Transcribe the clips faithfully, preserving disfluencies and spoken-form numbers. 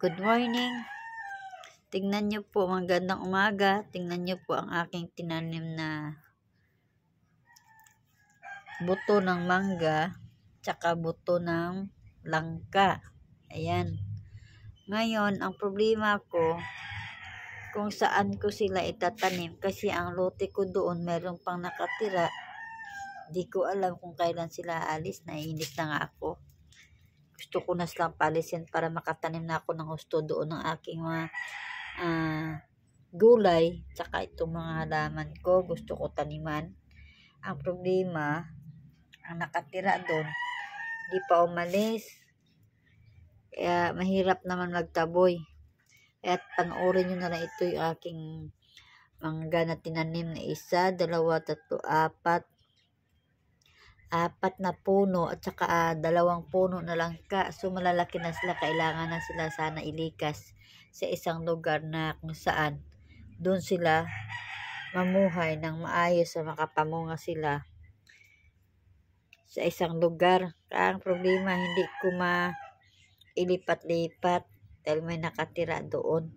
Good morning. Tingnan nyo po, magandang umaga. Tingnan nyo po ang aking tinanim na buto ng mangga, tsaka buto ng langka. Ayan. Ngayon, ang problema ko, kung saan ko sila itatanim. Kasi ang lote ko doon, meron pang nakatira. Di ko alam kung kailan sila alis. Naiinis na nga ako. Gusto ko na silang palisin para makatanim na ako ng gusto doon ng aking mga uh, gulay. Tsaka itong mga halaman ko, gusto ko taniman. Ang problema, ang nakatira doon, di pa umalis. Kaya mahirap naman magtaboy. Kaya panoorin nyo na lang ito yung aking mangga na tinanim na isa, dalawa, tatlo, apat. Apat na puno at saka uh, dalawang puno na langka. So malalaki na sila. Kailangan na sila sana ilikas sa isang lugar na kung saan doon sila mamuhay ng maayos sa makapamunga sila sa isang lugar. Kaya ang problema, hindi ko mailipat-lipat dahil may nakatira doon.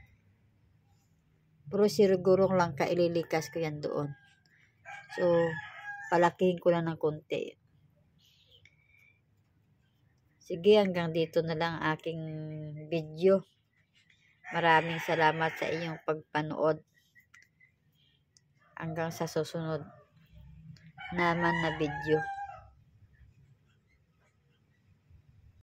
Pero sigurong langka ililikas ko yan doon. So palakihin ko lang ng konti. Sige, hanggang dito na lang aking video. Maraming salamat sa inyong pagpanood. Hanggang sa susunod naman na video.